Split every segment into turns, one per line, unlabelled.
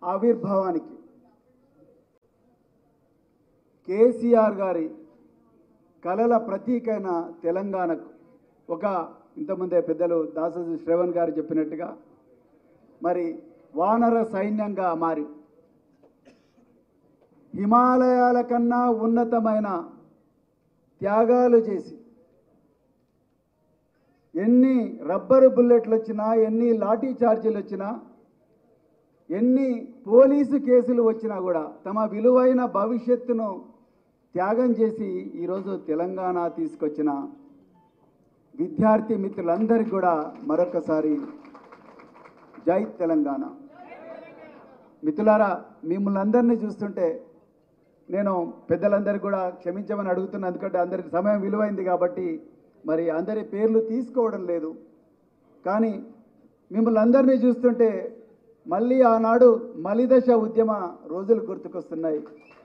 ఆవిర్భావానికి కేసీఆర్ గారి కళల ప్రతీకైన తెలంగాణకు ఒక ఇంతకుముందే పెద్దలు దాసరి శ్రవణ్ గారు చెప్పినట్టుగా మరి వానర సైన్యంగా మారి హిమాలయాల కన్నా ఉన్నతమైన త్యాగాలు చేసి ఎన్ని రబ్బరు బుల్లెట్లు వచ్చినా ఎన్ని లాఠీ చార్జీలు వచ్చినా ఎన్ని పోలీసు కేసులు వచ్చినా కూడా తమ విలువైన భవిష్యత్తును త్యాగం చేసి ఈరోజు తెలంగాణ తీసుకొచ్చిన విద్యార్థి మిత్రులందరికీ కూడా మరొకసారి జై తెలంగాణ. మిత్రులారా, మిమ్మల్ని అందరినీ చూస్తుంటే నేను పెద్దలందరికీ కూడా క్షమించమని అడుగుతున్నాను. ఎందుకంటే అందరికి సమయం విలువైంది కాబట్టి మరి అందరి పేర్లు తీసుకోవడం లేదు. కానీ మిమ్మల్ని అందరినీ చూస్తుంటే మళ్ళీ ఆనాడు మలిదశ ఉద్యమ రోజులు గుర్తుకొస్తున్నాయి.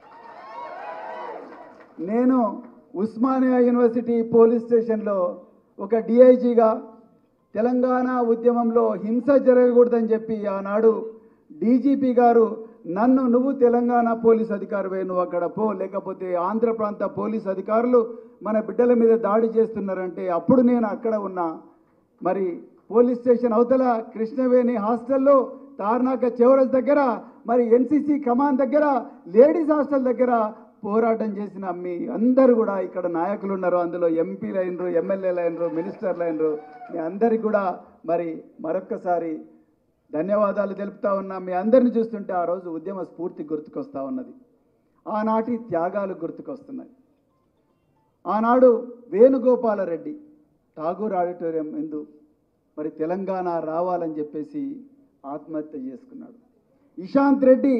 నేను ఉస్మానియా యూనివర్సిటీ పోలీస్ స్టేషన్లో ఒక డిఐజీగా తెలంగాణ ఉద్యమంలో హింస జరగకూడదని చెప్పి ఆనాడు డీజీపీ గారు నన్ను నువ్వు తెలంగాణ పోలీస్ అధికారివే, నువ్వు అక్కడ పో, లేకపోతే ఆంధ్ర ప్రాంత పోలీస్ అధికారులు మన బిడ్డల మీద దాడి చేస్తున్నారంటే అప్పుడు నేను అక్కడ ఉన్నా. మరి పోలీస్ స్టేషన్ అవతల కృష్ణవేణి హాస్టల్లో తార్నాక చివరస్ దగ్గర మరి ఎన్సీసీ కమాన్ దగ్గర లేడీస్ హాస్టల్ దగ్గర పోరాటం చేసిన మీ అందరూ కూడా ఇక్కడ నాయకులు ఉన్నారు. అందులో ఎంపీలు అయినరు, ఎమ్మెల్యేలు అయినరు, మినిస్టర్లు అయినరు. మీ అందరికీ కూడా మరి మరొక్కసారి ధన్యవాదాలు తెలుపుతా ఉన్నా. మీ అందరిని చూస్తుంటే ఆ రోజు ఉద్యమ స్ఫూర్తి గుర్తుకొస్తూ ఉన్నది. ఆనాటి త్యాగాలు గుర్తుకొస్తున్నాయి. ఆనాడు వేణుగోపాలరెడ్డి ఠాగూర్ ఆడిటోరియం ఎందు మరి తెలంగాణ రావాలని చెప్పేసి ఆత్మహత్య చేసుకున్నాడు. ఇషాంత్ రెడ్డి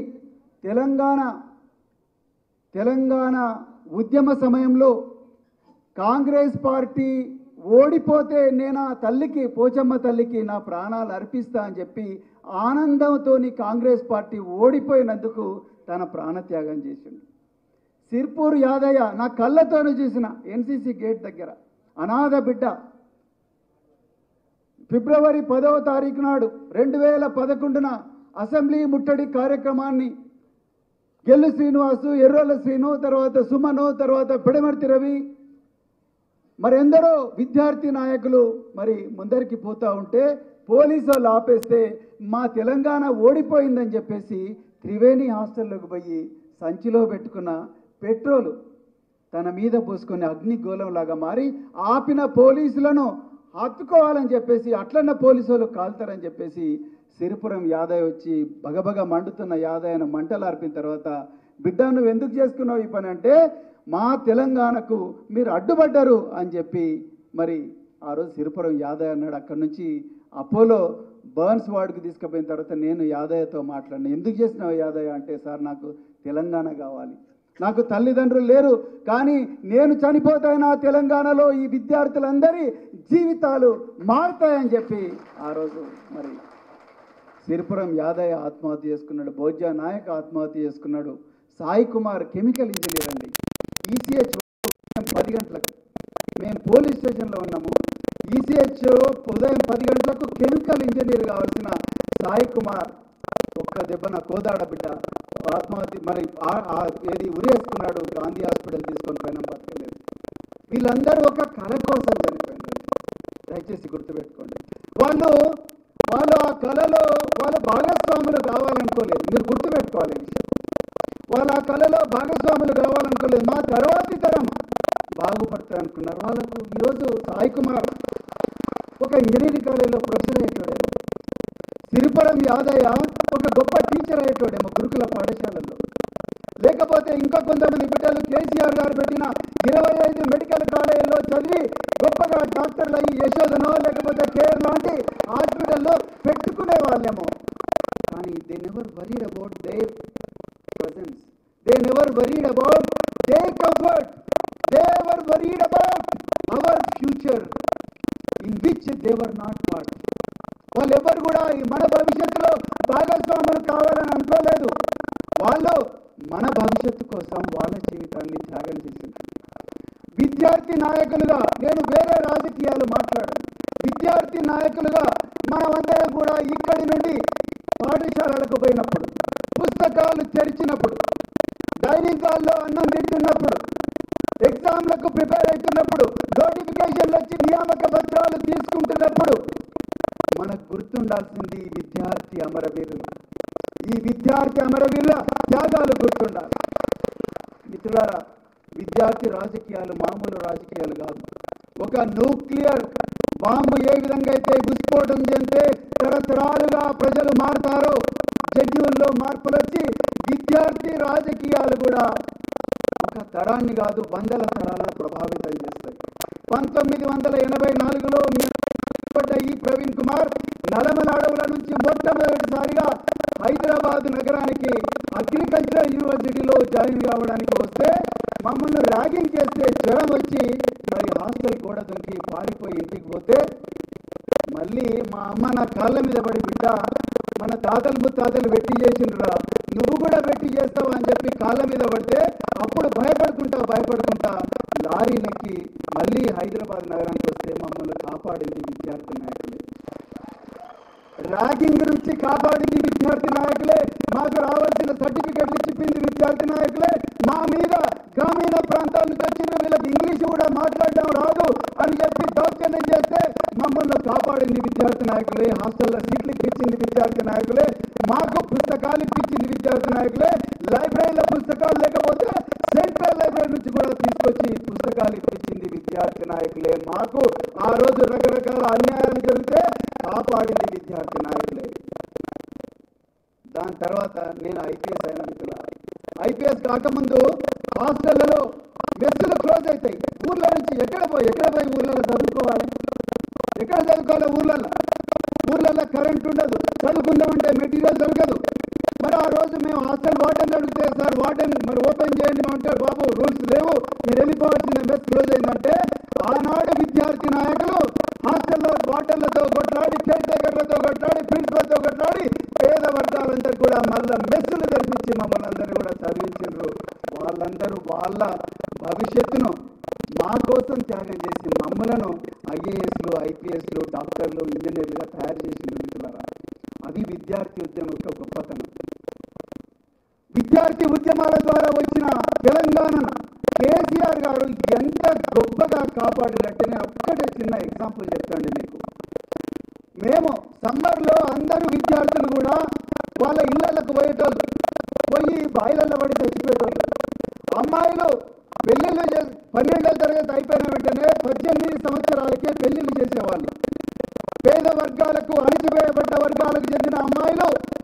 తెలంగాణ ఉద్యమ సమయంలో కాంగ్రెస్ పార్టీ ఓడిపోతే నేను ఆ తల్లికి, పోచమ్మ తల్లికి నా ప్రాణాలు అర్పిస్తా అని చెప్పి ఆనందంతో కాంగ్రెస్ పార్టీ ఓడిపోయినందుకు తన ప్రాణత్యాగం చేసిండు. సిర్పూర్ యాదయ్య నా కళ్ళతోనే చూసిన ఎన్సీసీ గేట్ దగ్గర అనాథ బిడ్డ ఫిబ్రవరి 10వ తారీఖు నాడు 2011న అసెంబ్లీ ముట్టడి కార్యక్రమాన్ని గెల్లు శ్రీనివాసు, ఎర్రోల శ్రీను, తర్వాత సుమను, తర్వాత పిడమర్తి రవి మరెందరో విద్యార్థి నాయకులు మరి ముందరికి పోతూ ఉంటే పోలీసు వాళ్ళు ఆపేస్తే మా తెలంగాణ ఓడిపోయిందని చెప్పేసి త్రివేణి హాస్టల్లోకి పోయి సంచిలో పెట్టుకున్న పెట్రోలు తన మీద పోసుకొని అగ్నిగోళంలాగా మారి ఆపిన పోలీసులను హత్తుకోవాలని చెప్పేసి అట్లన్న పోలీసు వాళ్ళు కాల్తారని చెప్పేసి సిరిపురం యాదయ్య వచ్చి బగబగ మండుతున్న యాదయ్యను మంటలు ఆర్పిన తర్వాత బిడ్డ నువ్వు ఎందుకు చేసుకున్నావు ఈ పని అంటే మా తెలంగాణకు మీరు అడ్డుపడ్డారు అని చెప్పి మరి ఆ రోజు సిరిపురం యాదయ్య అన్నాడు. అక్కడి నుంచి అపోలో బర్న్స్ వార్డుకి తీసుకుపోయిన తర్వాత నేను యాదయ్యతో మాట్లాడినా. ఎందుకు చేసినావు యాదయ్య అంటే సార్ నాకు తెలంగాణ కావాలి, నాకు తల్లిదండ్రులు లేరు, కానీ నేను చనిపోతాయినా తెలంగాణలో ఈ విద్యార్థులందరి జీవితాలు మారుతాయని చెప్పి ఆ రోజు మరి సిరిపురం యాదయ్య ఆత్మహత్య చేసుకున్నాడు. భోజ్య నాయక్ ఆత్మహత్య చేసుకున్నాడు. సాయి కుమార్ కెమికల్ ఇంజనీర్ అండి. ఈసీహెచ్ 10 గంటలకు మేము పోలీస్ స్టేషన్లో ఉన్నాము. ఈసీహెచ్ ఉదయం 10 గంటలకు కెమికల్ ఇంజనీర్ కావాల్సిన సాయి కుమార్ ఒక్క దెబ్బన కోదాడ బిడ్డ ఆత్మహత్య మరి ఏది ఉరేసుకున్నాడు. గాంధీ హాస్పిటల్ తీసుకొని పోయినా బతకలేదు. వీళ్ళందరూ ఒక కళ కోసం చనిపోయినారు. దయచేసి గుర్తుపెట్టుకోండి. వాళ్ళు ఆ కళలో వాళ్ళ భాగస్వాములు కావాలనుకోలేదు. మీరు గుర్తుపెట్టుకోవాలి విషయం. వాళ్ళు ఆ కళలో భాగస్వాములు కావాలనుకోలేదు. మా తర్వాతి తరం బాగుపడతారు అనుకున్నారు. వాళ్ళకు ఈరోజు సాయి కుమార్ ఒక ఇంజనీరింగ్ కాలేజీలో ప్రొఫెసర్ అయ్యేటోడేమో, సిరిపురం యాదయ్య ఒక గొప్ప టీచర్ అయ్యేటోడేమో గురుకుల పాఠశాలల్లో, లేకపోతే ఇంకా కొంతమంది బిడ్డలు కేసీఆర్ గారు పెట్టిన 25 మెడికల్ కాలేజీల్లో చదివి గొప్పగా డాక్టర్లు అయ్యి యశోదనో లేకపోతే కేర్ లాంటి హాస్పిటల్లో పెట్టుకునే వాళ్ళేమో. కానీ they never worried about their presence. They never worried about their comfort. They were worried about our future in which they were not part. వాళ్ళెవరు కూడా మన భవిష్యత్తులో భాగస్వాములు కావాలని అనుకోలేదు. వాళ్ళు మన భవిష్యత్తు కోసం వాళ్ళ జీవితాన్ని త్యాగం చేసింది. విద్యార్థి నాయకులుగా నేను వేరే రాజకీయాలు మాట్లాడాను. విద్యార్థి నాయకులుగా మనమందరం కూడా ఇక్కడి నుండి పాఠశాలలకు పోయినప్పుడు పుస్తకాలు తెరిచినప్పుడు, డైనింగ్ హాల్లో అన్నం తింటున్నప్పుడు, ఎగ్జామ్లకు ప్రిపేర్ అవుతున్నప్పుడు, నోటిఫికేషన్లు వచ్చి నియామక పత్రాలు తీసుకుంటున్నప్పుడు మనకు గుర్తుండాల్సింది ఈ విద్యార్థి అమరవీరులు. ఈ విద్యార్థి అమరవీరుల త్యాగాలు గుర్తుండాలి. మిత్రులారా, విద్యార్థి రాజకీయాలు మామూలు రాజకీయాలు కాదు. ఒక న్యూక్లియర్ బాంబు ఏ విధంగా అయితే విస్ఫోటం చెందితే తరతరాలుగా ప్రజలు మారుతారో, జడ్యూల్లో మార్పులు వచ్చి విద్యార్థి రాజకీయాలు కూడా ఒక తరాన్ని కాదు వందల తరాలను ప్రభావితం చేస్తాయి. 1984లో ఈ ప్రవీణ్ కుమార్ నల్లమల అడవుల నుంచి మొట్టమొదటిసారిగా హైదరాబాద్ నగరానికి అగ్రికల్చర్ యూనివర్సిటీలో జాయిన్ కావడానికి వస్తే మమ్మల్ని ర్యాగింగ్ చేస్తే జ్వరం వచ్చి మరి హాస్టల్ గోడ దొంకి పారిపోయి ఇంటికి పోతే మళ్ళీ మా అమ్మ నా కాళ్ళ మీద పడి, బిడ్డ మన తాతలు ముత్తాతలు వెట్టి చేసిండ్రా, నువ్వు కూడా వెట్టి చేస్తావు అని చెప్పి కాళ్ళ మీద పడితే అప్పుడు భయపడుకుంటా లారీలకి మళ్ళీ హైదరాబాద్ నగరానికి వస్తే మమ్మల్ని కాపాడింది విద్యార్థి నాయకులే. ర్యాగింగ్ నుంచి కాపాడింది విద్యార్థి నాయకులే. మాకు రావాల్సిన సర్టిఫికెట్లు ఇచ్చింది విద్యార్థి నాయకులే. మా మీద గ్రామీణ ప్రాంతాల నుంచి వచ్చిన వీళ్ళకి ఇంగ్లీష్ కూడా మాట్లాడడం రాదు అని చెప్పి దౌర్జన్యం చేస్తే మమ్మల్ని కాపాడింది విద్యార్థి నాయకులే. హాస్టల్లో సీట్లు ఇప్పించింది విద్యార్థి నాయకులే. మాకు పుస్తకాలు ఇప్పించింది విద్యార్థి నాయకులే. లైబ్రరీలో పుస్తకాలు లేకపోతే సెంట్రల్ లైబ్రరీ నుంచి కూడా తీసుకొచ్చి పుస్తకాలు ఇప్పించింది విద్యార్థి నాయకులే. మాకు ఆ రోజు రకరకాల అన్యాయాలు జరిగితే కాపాడింది విద్యార్థి నాయకులే. దాని తర్వాత నేను ఐపీఎస్ అయిన మిత్రుల, ఐపీఎస్ కాకముందు హాస్టళ్లలో మెస్సులు క్లోజ్ అవుతాయి. ఊర్ల నుంచి ఎక్కడ పోయి ఊర్లలో చదువుకోవాలి? ఎక్కడ చదువుకోవాలి? ఊర్లలో కరెంట్ ఉండదు, చదువుకుందామంటే మెటీరియల్ దొరకదు. మరి ఆ రోజు మేము హాస్టల్ వార్డెన్ అడిగితే, సార్ వార్డెన్ మరి ఓపెన్ చేయండి అంటే, బాబు రూల్స్ లేవు, మీరు వెళ్ళిపోవాల్సిన మెస్ క్లోజ్ అయిందంటే ఆనాడు విద్యార్థి నాయకులు హాస్టల్లో వార్డెన్లతో కొట్లాడి, కేర్ టేకర్లతో కొట్లాడి, ప్రిన్సిపల్తో కొట్లాడి పేద వర్గాలందరూ కూడా మళ్ళీ మెస్సులు తెరిపించి మమ్మల్ని అందరూ కూడా చదివించారు. వాళ్ళందరూ వాళ్ళ భవిష్యత్తును మా కోసం త్యాగం చేసి మమ్మలను ఐఏఎస్లు, ఐపీఎస్లు, డాక్టర్లు, ఇంజనీర్లుగా తయారు చేసిన మిత్రులారా, అది విద్యార్థి ఉద్యమం యొక్క గొప్పతనం. విద్యార్థి ఉద్యమాల ద్వారా వచ్చిన తెలంగాణను కేసీఆర్ గారు ఎంత గొప్పగా కాపాడినట్టు నేను ఒక్కటే చిన్న ఎగ్జాంపుల్ చెప్తాండి మీకు. మేము సమ్మర్లో అందరూ విద్యార్థులు కూడా వాళ్ళ ఇళ్లకు పోయేటోళ్ళు, పోయి బాయిలల్లో పడి చచ్చిపోయేటోళ్ళు. అమ్మాయిలు పెళ్లిళ్ళు 12వ తరగతి అయిపోయిన వెంటనే 18 సంవత్సరాలకే పెళ్లిళ్ళు చేసేవాళ్ళు. పేద వర్గాలకు, అణచివేయబడ్డ వర్గాలకు చెందిన అమ్మాయిలు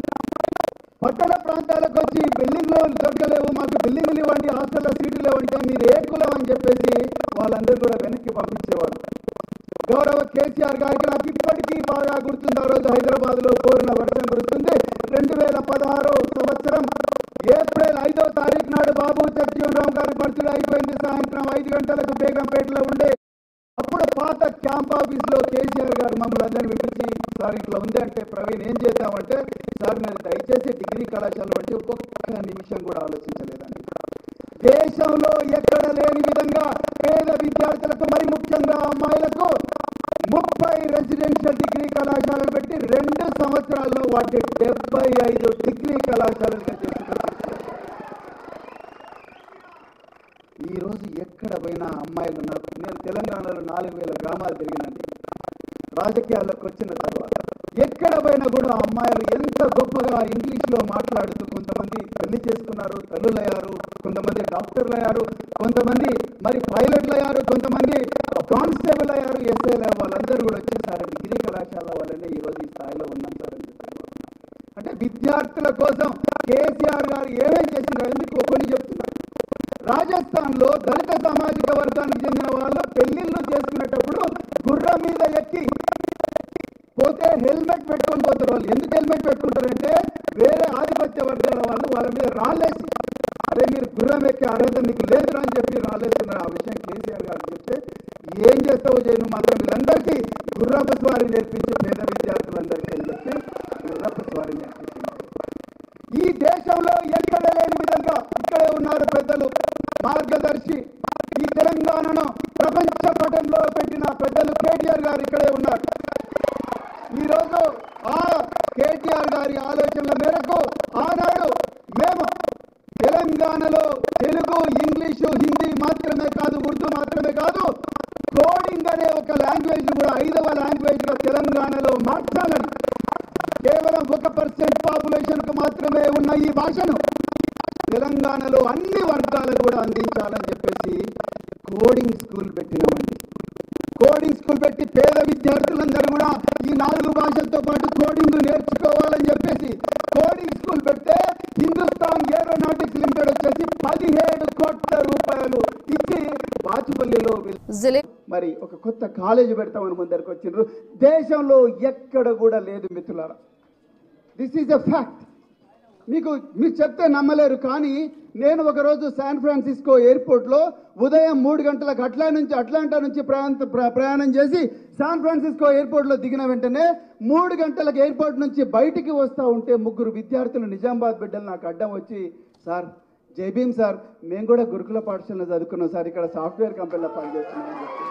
పట్టణ ప్రాంతాలకు వచ్చి బిల్డింగ్లు దొరకలేవు, మాకు బిల్డింగ్లు ఇవ్వండి, హాస్టల్లో సీట్లు లేవంటే మీరు ఏ కులం అని చెప్పేసి వాళ్ళందరూ కూడా వెనక్కి పంపించేవారు. గౌరవ కేసీఆర్ గారికి నాకు ఇప్పటికీ బాగా గుర్తుంది. ఆ రోజు హైదరాబాద్లో కోరిన వర్షం కురుస్తుంది. 2016 సంవత్సరం ఏప్రిల్ 5వ తారీఖు నాడు బాబు జగజీవన్ గారి బర్త్డే అయిపోయింది. సాయంత్రం 5 గంటలకు బేగంపేటలో ఉండే అప్పుడు పాత క్యాంప్ ఆఫీస్లో కేసీఆర్ గారు మమ్మల్ని అందరినీ పిలిచి, సార్ ఇట్లా ఉంది అంటే, ప్రవీణ్ ఏం చేద్దామంటే, సార్ మీరు దయచేసి డిగ్రీ కళాశాల బట్టి ఒక్కొక్క నిమిషం కూడా ఆలోచించలేదండి. దేశంలో ఎక్కడ లేని విధంగా పేద విద్యార్థులకు, మరి ముఖ్యంగా అమ్మాయిలకు 30 రెసిడెన్షియల్ డిగ్రీ కళాశాలలు పెట్టి 2 సంవత్సరాల్లో వాటి 75 డిగ్రీ కళాశాలలుగా చేసుకొచ్చారు. ఈరోజు ఎక్కడ పోయినా అమ్మాయిలు ఉన్నారు. నేను తెలంగాణలో 4000 గ్రామాలు తిరిగినండి రాజకీయాల్లోకి వచ్చిన తర్వాత. ఎక్కడ పోయినా కూడా అమ్మాయిలు ఎంత గొప్పగా ఇంగ్లీష్లో మాట్లాడుతూ కొంతమంది పెళ్లి చేసుకున్నారు, తల్లులయ్యారు, కొంతమంది డాక్టర్లు అయ్యారు, కొంతమంది మరి పైలట్లు అయ్యారు, కొంతమంది కానిస్టేబుల్ అయ్యారు, ఎస్ఐలు అయ్యారు. వాళ్ళందరూ కూడా వచ్చేసారు డిగ్రీ కళాశాల వల్లనే ఈరోజు ఈ స్థాయిలో ఉన్నాం సార్ అని చెప్పారు. అంటే విద్యార్థుల కోసం కేసీఆర్ గారు ఏమేం చేసినారు ఎందుకు కొన్ని చెప్తున్నారు. రాజస్థాన్లో దళిత సామాజిక వర్గానికి చెందిన వాళ్ళు పెళ్లిళ్ళు చేసుకునేటప్పుడు గుర్రం మీద ఎక్కి పోతే హెల్మెట్ పెట్టుకొని పోతారు. వాళ్ళు ఎందుకు హెల్మెట్ పెట్టుకుంటారంటే వేరే ఆధిపత్య వర్గాల వాళ్ళు వాళ్ళ మీద రాళ్ళేసి, అరే మీరు గుర్రం ఎక్కే అర్హత మీకు లేదురా అని చెప్పి రాళ్ళేస్తున్నారు. ఆ విషయం కేసీఆర్ గారు చెప్తే ఏం చేస్తావో చేయను మాత్రం వీళ్ళందరికీ గుర్రపు స్వారీ నేర్పించి పేద విద్యార్థులందరికీ అని చెప్పి గుర్రపు స్వారీ నేర్పించింది. ఈ దేశంలో ఎక్కడ లేని విధంగా ఇక్కడే ఉన్నారు పెద్దలు, మార్గదర్శి. ఈ తెలంగాణను ప్రపంచ పటంలో పెట్టిన పెద్దలు కేటీఆర్ గారు ఇక్కడే ఉన్నారు. ఈరోజు ఆ కేటీఆర్ గారి ఆలోచనల మేరకు ఆనాడు తెలంగాణలో తెలుగు, ఇంగ్లీషు, హిందీ మాత్రమే కాదు, ఉర్దూ మాత్రమే కాదు, కోడింగ్ అనే ఒక లాంగ్వేజ్ కూడా 5వ లాంగ్వేజ్గా తెలంగాణలో మార్చాలని, కేవలం 1% పాపులేషన్కు మాత్రమే ఉన్న ఈ భాషను తెలంగాణలో అన్ని వర్గాలకు కూడా అందించాలని చెప్పేసి కోడింగ్ స్కూల్ పెట్టినామండి. కోడింగ్ స్కూల్ పెట్టి పేద విద్యార్థులందరూ కూడా ఈ 4 భాషలతో పాటు కోడింగ్ నేర్చుకోవాలని చెప్పేసి కోడింగ్ స్కూల్ పెడితే హిందుస్థాన్ ఏరోనాటిక్స్ లిమిటెడ్ వచ్చేసి 17 కోట్ల రూపాయలు ఇచ్చి బాచుపల్లిలో మరి ఒక కొత్త కాలేజీ పెడతామని ముందరికి వచ్చిండ్రు. దేశంలో ఎక్కడ కూడా లేదు మిత్రులారా. This is a fact. మీరు చెప్తే నమ్మలేరు, కానీ నేను ఒకరోజు శాన్ ఫ్రాన్సిస్కో ఎయిర్పోర్ట్లో ఉదయం 3 గంటలకు అట్లాంటా నుంచి ప్రయాణం చేసి శాన్ ఫ్రాన్సిస్కో ఎయిర్పోర్ట్లో దిగిన వెంటనే 3 గంటలకు ఎయిర్పోర్ట్ నుంచి బయటికి వస్తూ ఉంటే 3 విద్యార్థులు నిజామాబాద్ బిడ్డలు నాకు అడ్డం వచ్చి, సార్ జై భీమ్ సార్, మేము కూడా గురుకుల పాఠశాలలో చదువుకున్నాం సార్, ఇక్కడ సాఫ్ట్వేర్ కంపెనీలో పనిచేస్తున్నాం అని చెప్పి.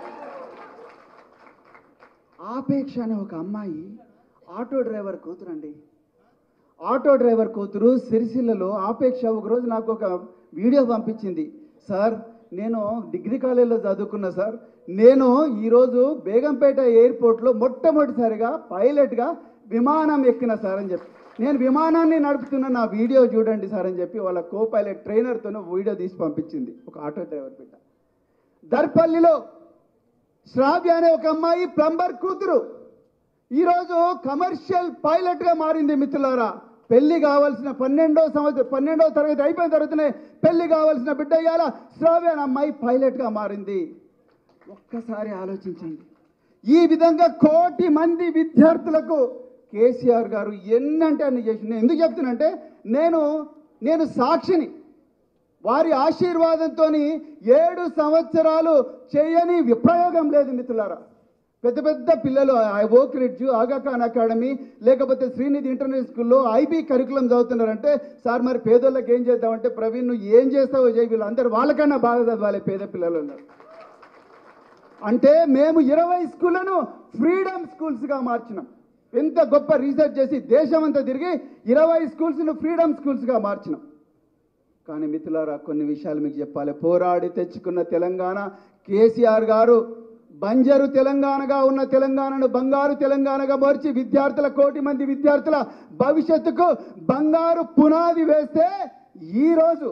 ఆపేక్ష అనే ఒక అమ్మాయి ఆటో డ్రైవర్ కూతురండి. ఆటో డ్రైవర్ కూతురు సిరిసిల్లలో ఆపేక్ష ఒకరోజు నాకు ఒక వీడియో పంపించింది. సార్, నేను డిగ్రీ కాలేజీలో చదువుకున్నా సార్, నేను ఈరోజు బేగంపేట ఎయిర్పోర్ట్లో మొట్టమొదటిసారిగా పైలట్గా విమానం ఎక్కిన సార్ అని చెప్పి, నేను విమానాన్ని నడుపుతున్న నా వీడియో చూడండి సార్ అని చెప్పి వాళ్ళ కో పైలట్ ట్రైనర్తో వీడియో తీసి పంపించింది ఒక ఆటో డ్రైవర్ బిడ్డ. దర్పల్లిలో శ్రావ్య అనే ఒక అమ్మాయి ప్లంబర్ కూతురు ఈరోజు కమర్షియల్ పైలట్గా మారింది. మిత్రులారా, పెళ్లి కావాల్సిన 12వ తరగతి అయిపోయిన తర్వాతనే పెళ్లి కావాల్సిన బిడ్డ ఇవాళ శ్రావ్య అనే అమ్మాయి పైలట్గా మారింది. ఒక్కసారి ఆలోచించండి. ఈ విధంగా 1 కోటి మంది విద్యార్థులకు కేసీఆర్ గారు ఎన్నంటే అన్ని చేసింది. ఎందుకు చెప్తున్నానంటే నేను సాక్షిని. వారి ఆశీర్వాదంతో 7 సంవత్సరాలు చేయని విప్రయోగం లేదు మిత్రులారా. పెద్ద పెద్ద పిల్లలు ఓక్ రిడ్జ్, ఆగాఖాన్ అకాడమీ, లేకపోతే శ్రీనిధి ఇంటర్నేషనల్ స్కూల్లో ఐబీ కరికులం చదువుతున్నారంటే, సార్ మరి పేదోళ్ళకి ఏం చేద్దామంటే, ప్రవీణ్ నువ్వు ఏం చేస్తావో చేయి, వీళ్ళందరూ వాళ్ళకన్నా బాగా చదవాలి పేద పిల్లలు ఉన్నారు అంటే. మేము 20 స్కూళ్లను ఫ్రీడమ్ స్కూల్స్గా మార్చినాం. ఎంత గొప్ప రీసెర్చ్ చేసి దేశమంతా తిరిగి 20 స్కూల్స్ను ఫ్రీడమ్ స్కూల్స్గా మార్చినాం. కానీ మిత్రులారా, కొన్ని విషయాలు మీకు చెప్పాలి. పోరాడి తెచ్చుకున్న తెలంగాణ కేసీఆర్ గారు బంజరు తెలంగాణగా ఉన్న తెలంగాణను బంగారు తెలంగాణగా మార్చి 1 కోటి మంది విద్యార్థుల భవిష్యత్తుకు బంగారు పునాది వేస్తే ఈరోజు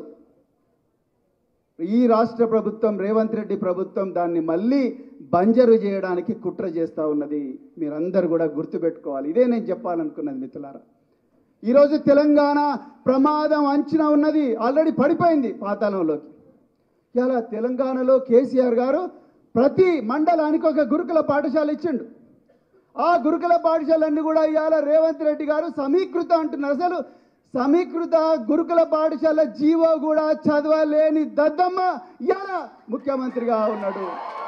ఈ రాష్ట్ర ప్రభుత్వం, రేవంత్ రెడ్డి ప్రభుత్వం దాన్ని మళ్ళీ బంజరు చేయడానికి కుట్ర చేస్తూ ఉన్నది. మీరందరూ కూడా గుర్తుపెట్టుకోవాలి. ఇదే నేను చెప్పాలనుకున్నది మిత్రులారా. ఈరోజు తెలంగాణ ప్రమాదం అంచనా ఉన్నది, ఆల్రెడీ పడిపోయింది పాతాళంలోకి. ఇలా తెలంగాణలో కేసీఆర్ గారు ప్రతి మండలానికి ఒక గురుకుల పాఠశాల ఇచ్చిండు. ఆ గురుకుల పాఠశాలన్నీ కూడా ఇవాళ రేవంత్ రెడ్డి గారు సమీకృత అంటున్నారు. అసలు సమీకృత గురుకుల పాఠశాల జీవో కూడా చదవలేని దద్దమ్మ ఇవాళ ముఖ్యమంత్రిగా ఉన్నాడు.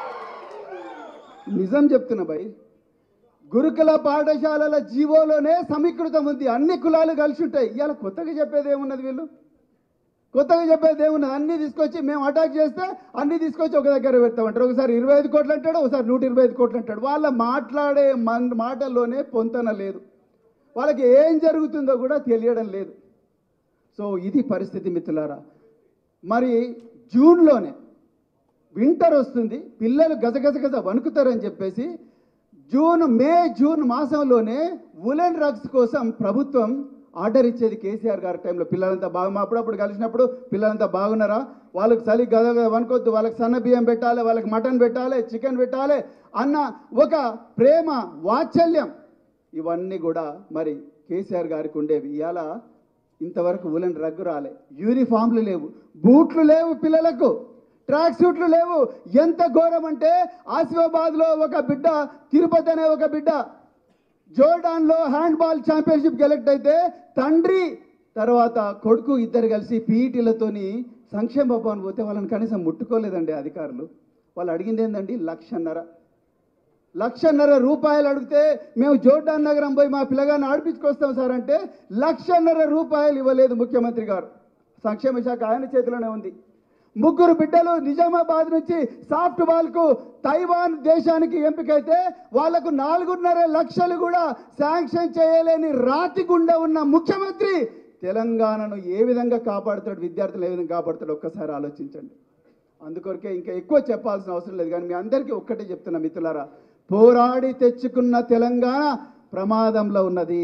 నిజం చెప్తున్నా భయ్, గురుకుల పాఠశాలల జీవోలోనే సమీకృతం ఉంది. అన్ని కులాలు కలిసి ఉంటాయి. ఇవాళ కొత్తగా చెప్పేది ఏమున్నది, వీళ్ళు కొత్తగా చెప్పేది ఏమున్నది? అన్నీ తీసుకొచ్చి మేము అటాక్ చేస్తే అన్నీ తీసుకొచ్చి ఒక దగ్గర పెడతామంటారు. ఒకసారి 25 కోట్లు అంటాడు, ఒకసారి 125 కోట్లు అంటాడు. వాళ్ళ మాట్లాడే మాటల్లోనే పొంతన లేదు. వాళ్ళకి ఏం జరుగుతుందో కూడా తెలియడం లేదు. సో ఇది పరిస్థితి మిత్రులారా. మరి జూన్లోనే వింటర్ వస్తుంది, పిల్లలు గజగజ వణుకుతారని చెప్పేసి జూన్ మాసంలోనే ఉలెన్ రగ్స్ కోసం ప్రభుత్వం ఆర్డర్ ఇచ్చేది కేసీఆర్ గారి టైంలో. పిల్లలంతా బాగా అప్పుడప్పుడు కలిసినప్పుడు పిల్లలంతా బాగున్నారా, వాళ్ళకి చలి గద వనుకొద్దు, వాళ్ళకి సన్న బియ్యం పెట్టాలి, వాళ్ళకి మటన్ పెట్టాలి, చికెన్ పెట్టాలి అన్న ఒక ప్రేమ వాత్సల్యం, ఇవన్నీ కూడా మరి కేసీఆర్ గారికి ఉండేవి. ఇవాళ ఇంతవరకు ఉలెన్ రగ్గు రాలే, యూనిఫామ్లు లేవు, బూట్లు లేవు, పిల్లలకు ట్రాక్ సూట్లు లేవు. ఎంత ఘోరం అంటే ఆసిఫాబాద్లో ఒక బిడ్డ, తిరుపతి అనే ఒక బిడ్డ జోర్డాన్లో హ్యాండ్బాల్ ఛాంపియన్షిప్ సెలెక్ట్ అయితే తండ్రి తర్వాత కొడుకు ఇద్దరు కలిసి పీఈటీలతోని సంక్షేమ భవన్ పోతే వాళ్ళని కనీసం ముట్టుకోలేదండి అధికారులు. వాళ్ళు అడిగింది ఏంటండి, 1,50,000 రూపాయలు అడిగితే మేము జోర్డాన్ నగరం పోయి మా పిల్లగాన్ని ఆడిపించుకొస్తాం సార్ అంటే 1,50,000 రూపాయలు ఇవ్వలేదు ముఖ్యమంత్రి గారు. సంక్షేమ శాఖ ఆయన చేతిలోనే ఉంది. 3 బిడ్డలు నిజామాబాద్ నుంచి సాఫ్ట్ బాల్కు తైవాన్ దేశానికి ఎంపికైతే వాళ్లకు 4.5 లక్షలు కూడా శాంక్షన్ చేయలేని రాతి గుండె ఉన్న ముఖ్యమంత్రి తెలంగాణను ఏ విధంగా కాపాడుతాడు, విద్యార్థులు ఏ విధంగా కాపాడుతాడు ఒక్కసారి ఆలోచించండి. అందుకొరకే ఇంకా ఎక్కువ చెప్పాల్సిన అవసరం లేదు. కానీ మీ అందరికీ ఒక్కటే చెప్తున్నా మిత్రులారా, పోరాడి తెచ్చుకున్న తెలంగాణ ప్రమాదంలో ఉన్నది.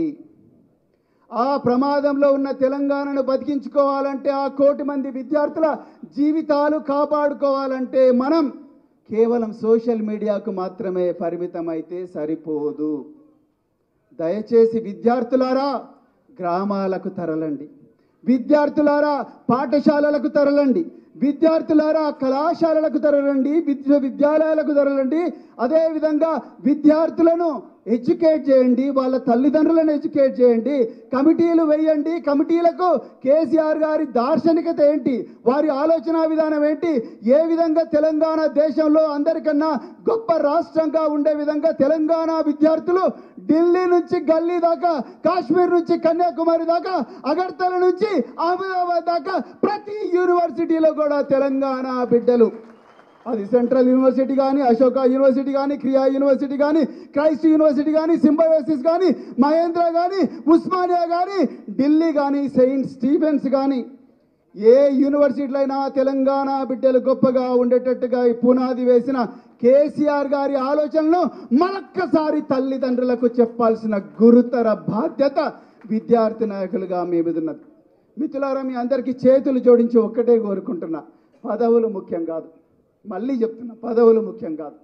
ఆ ప్రమాదంలో ఉన్న తెలంగాణను బతికించుకోవాలంటే, ఆ 1 కోటి మంది విద్యార్థుల జీవితాలు కాపాడుకోవాలంటే మనం కేవలం సోషల్ మీడియాకు మాత్రమే పరిమితం అయితే సరిపోదు. దయచేసి విద్యార్థులారా గ్రామాలకు తరలండి, విద్యార్థులారా పాఠశాలలకు తరలండి, విద్యార్థులారా కళాశాలలకు తరలండి, విశ్వవిద్యాలయాలకు తరలండి. అదేవిధంగా విద్యార్థులను ఎడ్యుకేట్ చేయండి, వాళ్ళ తల్లిదండ్రులను ఎడ్యుకేట్ చేయండి, కమిటీలు వేయండి. కమిటీలకు కేసీఆర్ గారి దార్శనికత ఏంటి, వారి ఆలోచన విధానం ఏంటి, ఏ విధంగా తెలంగాణ దేశంలో అందరికన్నా గొప్ప రాష్ట్రంగా ఉండే విధంగా తెలంగాణ విద్యార్థులు ఢిల్లీ నుంచి గల్లీ దాకా, కాశ్మీర్ నుంచి కన్యాకుమారి దాకా, అగర్తల నుంచి అహ్మదాబాద్ దాకా ప్రతి యూనివర్సిటీలో కూడా తెలంగాణ బిడ్డలు, అది సెంట్రల్ యూనివర్సిటీ కానీ, అశోక యూనివర్సిటీ కానీ, క్రియా యూనివర్సిటీ కానీ, క్రైస్ట్ యూనివర్సిటీ కానీ, సింబయోసిస్ కానీ, మహేంద్ర కానీ, ఉస్మానియా కానీ, ఢిల్లీ కానీ, సెయింట్ స్టీఫెన్స్ కానీ, ఏ యూనివర్సిటీలో అయినా తెలంగాణ బిడ్డలు గొప్పగా ఉండేటట్టుగా ఈ పునాది వేసిన కేసీఆర్ గారి ఆలోచనను మరొక్కసారి తల్లిదండ్రులకు చెప్పాల్సిన గురుతర బాధ్యత విద్యార్థి నాయకులుగా మీ మీద ఉన్నది. మిత్రులారా, మీ అందరికీ చేతులు జోడించి ఒక్కటే కోరుకుంటున్నా, పదవులు ముఖ్యం కాదు. మళ్ళీ చెప్తున్నా, పదవులు ముఖ్యం కాదు,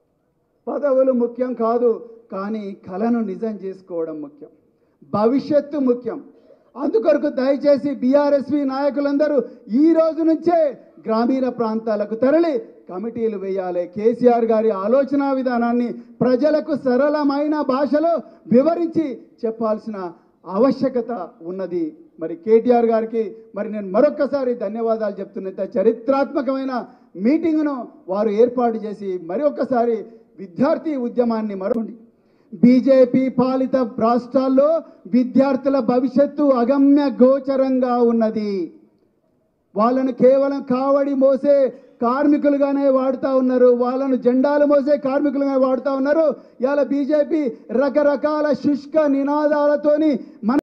పదవులు ముఖ్యం కాదు. కానీ కళను నిజం చేసుకోవడం ముఖ్యం, భవిష్యత్తు ముఖ్యం. అందుకొరకు దయచేసి బీఆర్ఎస్వి నాయకులందరూ ఈ రోజు నుంచే గ్రామీణ ప్రాంతాలకు తరలి కమిటీలు వేయాలి. కేసీఆర్ గారి ఆలోచన విధానాన్ని ప్రజలకు సరళమైన భాషలో వివరించి చెప్పాల్సిన ఆవశ్యకత ఉన్నది. మరి కేటీఆర్ గారికి మరి నేను మరొక్కసారి ధన్యవాదాలు చెప్తున్నా. చరిత్రాత్మకమైన మీటింగ్ను వారు ఏర్పాటు చేసి మరి ఒక్కసారి విద్యార్థి ఉద్యమాన్ని మరొండి. బీజేపీ పాలిత రాష్ట్రాల్లో విద్యార్థుల భవిష్యత్తు అగమ్య గోచరంగా ఉన్నది. వాళ్ళను కేవలం కావడి మోసే కార్మికులుగానే వాడుతూ ఉన్నారు, వాళ్ళను జెండాలు మోసే కార్మికులుగానే వాడుతూ ఉన్నారు. ఇవాళ బీజేపీ రకరకాల శుష్క నినాదాలతోని మన